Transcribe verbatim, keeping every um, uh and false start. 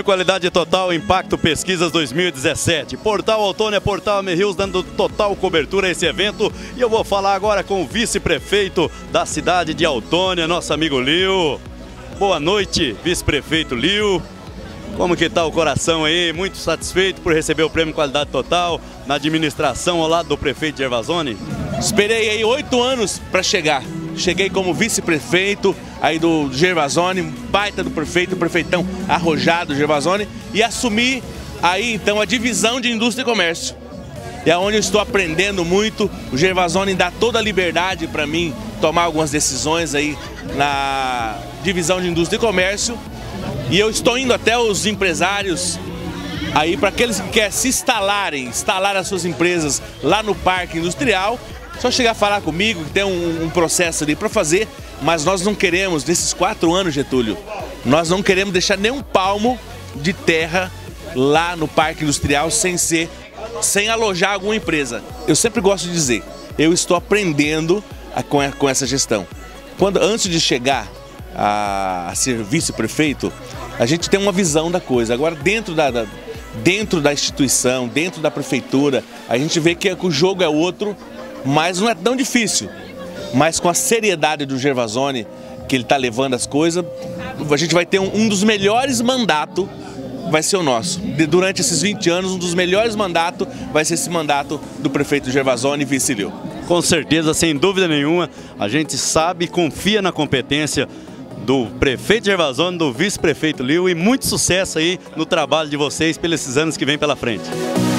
Prêmio Qualidade Total Impacto Pesquisas dois mil e dezessete. Portal Autônia, Portal AmRios dando total cobertura a esse evento. E eu vou falar agora com o vice-prefeito da cidade de Autônia, nosso amigo Lio. Boa noite, vice-prefeito Lio. Como que tá o coração aí? Muito satisfeito por receber o Prêmio Qualidade Total na administração ao lado do prefeito Gervasoni? Esperei aí oito anos para chegar. Cheguei como vice-prefeito aí do Gervasoni, baita do prefeito, o prefeitão arrojado Gervasoni, e assumi aí então a divisão de indústria e comércio. E é onde eu estou aprendendo muito. O Gervasoni dá toda a liberdade para mim tomar algumas decisões aí na divisão de indústria e comércio. E eu estou indo até os empresários aí para aqueles que querem se instalarem, instalar as suas empresas lá no Parque Industrial. Só chegar a falar comigo, que tem um, um processo ali para fazer, mas nós não queremos, nesses quatro anos, Getúlio, nós não queremos deixar nem um palmo de terra lá no Parque Industrial sem ser, sem alojar alguma empresa. Eu sempre gosto de dizer, eu estou aprendendo a, com, a, com essa gestão. Quando, antes de chegar a, a ser vice-prefeito, a gente tem uma visão da coisa. Agora, dentro da, da, dentro da instituição, dentro da prefeitura, a gente vê que, que o jogo é outro. Mas não é tão difícil. Mas com a seriedade do Gervasoni, que ele está levando as coisas, a gente vai ter um, um dos melhores mandatos, vai ser o nosso. De, durante esses vinte anos, um dos melhores mandatos vai ser esse mandato do prefeito Gervasoni e vice Lio. Com certeza, sem dúvida nenhuma, a gente sabe e confia na competência do prefeito Gervasoni, do vice-prefeito Lio, e muito sucesso aí no trabalho de vocês pelos anos que vem pela frente.